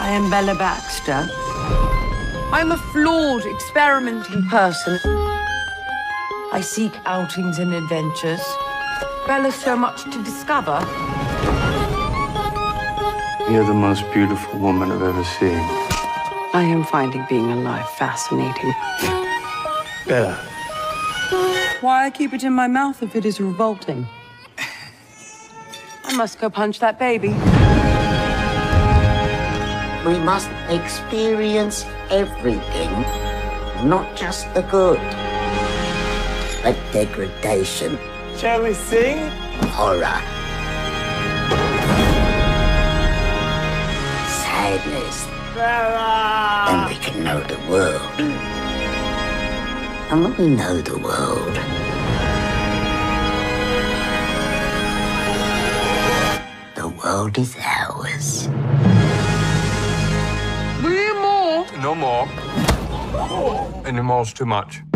I am Bella Baxter. I'm a flawed, experimenting person. I seek outings and adventures. Bella's so much to discover. You're the most beautiful woman I've ever seen. I am finding being alive fascinating. Bella. Why I keep it in my mouth if it is revolting? I must go punch that baby. We must experience everything, not just the good, but degradation. Shall we sing? Horror. Sadness. Bella! Then we can know the world. And when we know the world, the world is ours. Will you more? No more. Any more's too much.